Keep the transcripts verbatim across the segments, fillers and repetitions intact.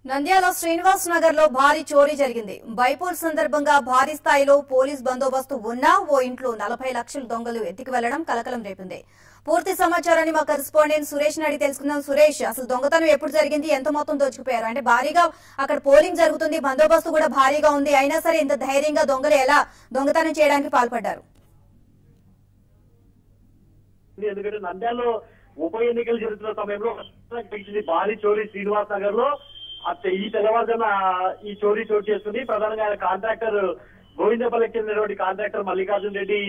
నంద్యాల శ్రీనివాస్ నగర్ లో భారీ చోరీ జరిగింది. బైపోల్ సందర్భంగా భారీ స్థాయిలో పోలీస్ బందోబస్తు ఉన్నా ఓ ఇంట్లో నలభై లక్షల దొంగలు ఎత్తికి వెళ్లడం కలకలం రేపింది. పూర్తి సమాచారాన్ని మా కరెస్పాండెంట్ సురేష్ అడిగి తెలుసుకుందాం. సురేష్, అసలు దొంగతనం ఎప్పుడు జరిగింది, ఎంత మొత్తం దోచుకుపోయారు? అంటే భారీగా అక్కడ పోలింగ్ జరుగుతుంది, బందోబస్తు కూడా భారీగా ఉంది, అయినా సరే ఇంత ధైర్యంగా దొంగలు ఎలా దొంగతనం చేయడానికి పాల్పడ్డారు? ఎందుకంటే నంద్యాలలో ఉప ఎన్నికలు జరుగుతున్న సమయంలో భారీ చోరీ శ్రీనివాస్ నగర్ లో ఈ తెల్లవారుజామున ఈ చోరీ చోటు చేస్తుంది. ప్రధానంగా ఆయన కాంట్రాక్టర్ గోవిందపల్లికి చెందినటువంటి కాంట్రాక్టర్ మల్లికార్జున్ రెడ్డి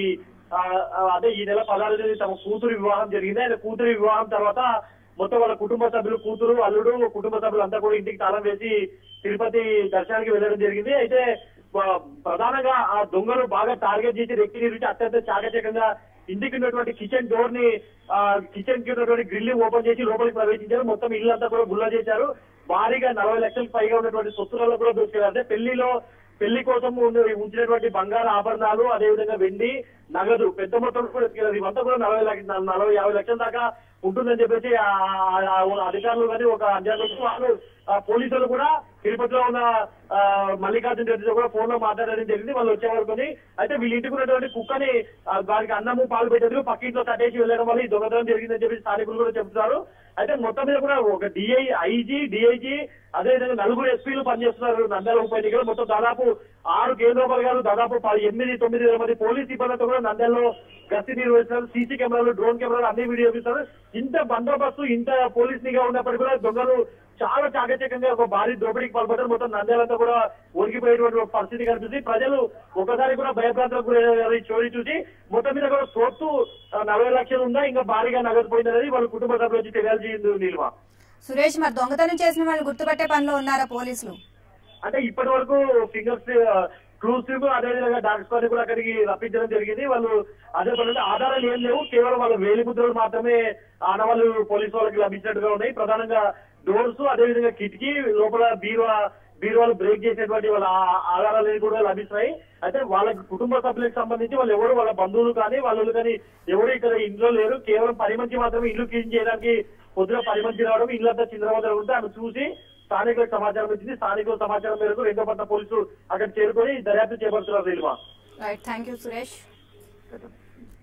అదే ఈ నెల పదహారు తేదీ తమ కూతురు వివాహం జరిగింది. ఆయన కూతురు వివాహం తర్వాత మొత్తం వాళ్ళ కుటుంబ సభ్యులు, కూతురు, అల్లుడు, కుటుంబ సభ్యులు అంతా కూడా ఇంటికి తాళం వేసి తిరుపతి దర్శనానికి వెళ్లడం జరిగింది. అయితే ప్రధానంగా ఆ దొంగలు బాగా టార్గెట్ చేసి రెక్కి నిర్మించి అత్యంత చాకచక్యంగా ఇంటికి ఉన్నటువంటి కిచెన్ డోర్ ని కిచెన్ కి ఉన్నటువంటి గ్రిల్ ఓపెన్ చేసి లోపలికి ప్రవేశించారు. మొత్తం ఇల్లు అంతా కూడా గుల్ల చేశారు. భారీగా నలభై లక్షలకు పైగా ఉన్నటువంటి సొత్తులలో కూడా దొరికారు. అంటే పెళ్లిలో పెళ్లి కోసం ఉంచినటువంటి బంగారు ఆభరణాలు, అదేవిధంగా వెండి, నగదు పెద్ద మొత్తం కూడా ఎత్తుకెళ్లారు. ఇవంతా కూడా నలభై లక్ష నలభై యాభై లక్షల దాకా ఉంటుందని చెప్పేసి అధికారులు కానీ ఒక అంచనా వాళ్ళు పోలీసులు కూడా తిరుపతిలో ఉన్న మల్లికార్జున రెడ్డితో కూడా ఫోన్ లో మాట్లాడడం జరిగింది. వాళ్ళు వచ్చే వరకు. అయితే వీళ్ళ ఇంటికి ఉన్నటువంటి కుక్కని వారికి అన్నము పాలు పెట్టేందుకు పక్కింట్లో కట్టేసి వెళ్లడం వల్ల ఈ దొంగతనం జరిగిందని చెప్పి స్థానికులు కూడా చెబుతున్నారు. అయితే మొత్తం మీద కూడా ఒక డిఐ ఐజీ డిఐజీ అదేవిధంగా నలుగురు ఎస్పీలు పనిచేస్తున్నారు నంద్యాల ఉప ఎన్నికలు. మొత్తం దాదాపు ఆరు కేంద్ర బలగాలు, దాదాపు ఎనిమిది తొమ్మిది వేల మంది పోలీస్ సిబ్బందితో కూడా నంద్యాలలో గస్తీ నిర్వహిస్తున్నారు. సీసీ కెమెరాలు, డ్రోన్ కెమెరాలు అన్ని వీడియో చూస్తారు. ఇంత బందోబస్తు, ఇంత పోలీస్ నిఘా ఉన్నప్పటికీ కూడా దొంగలు చాలా చాకచక్యంగా ఒక భారీ దోపిడీకి పాల్పడ్డారు. మొత్తం నంద్యాలంతా కూడా ఒరిగిపోయేటువంటి పరిస్థితి కనిపిస్తుంది. ప్రజలు ఒకసారి కూడా భయభ్రాంతులకు గురైన చోరీ చూసి మొత్తం మీద కూడా సొత్తు నలభై లక్షలు ఉందా, ఇంకా భారీగా నగదు పోయిందనేది వాళ్ళ కుటుంబ సభ్యులు వచ్చి తెలియాల్సి నిల్వ. సురేష్, మరి దొంగతనం చేసిన వాళ్ళు గుర్తుపట్టే పనిలో ఉన్నారా పోలీసులు? అంటే ఇప్పటి వరకు ఫింగర్స్ క్లూస్ అదేవిధంగా డాక్ స్క్వాడ్ కూడా అక్కడికి రప్పించడం జరిగింది. వాళ్ళు అదే పని ఆధారాలు ఏం లేవు, కేవలం వాళ్ళ వేలి ముద్రలు మాత్రమే ఆనవాళ్ళు పోలీసు వాళ్ళకి లభించినట్టుగా ఉన్నాయి. ప్రధానంగా డోర్స్, అదేవిధంగా కిటికీ లోపల బీరువా బీరువాలు బ్రేక్ చేసేటువంటి వాళ్ళ ఆధారాలు కూడా లభిస్తాయి. అయితే వాళ్ళ కుటుంబ సభ్యులకు సంబంధించి వాళ్ళు ఎవరు, వాళ్ళ బంధువులు కానీ వాళ్ళు కానీ ఎవరు ఇక్కడ ఇంట్లో లేరు. కేవలం పని మంచి మాత్రమే ఇల్లు క్లీన్ చేయడానికి పొద్దున పని మంచి రావడం, ఇల్లంతా చిందరవందరగా ఉంటే ఆమె చూసి స్థానికులకు సమాచారం ఇచ్చింది. స్థానికుల సమాచారం మేరకు రెండో పట్ల పోలీసులు అక్కడ చేరుకొని దర్యాప్తు చేపడుతున్నారు. Right, thank you Suresh.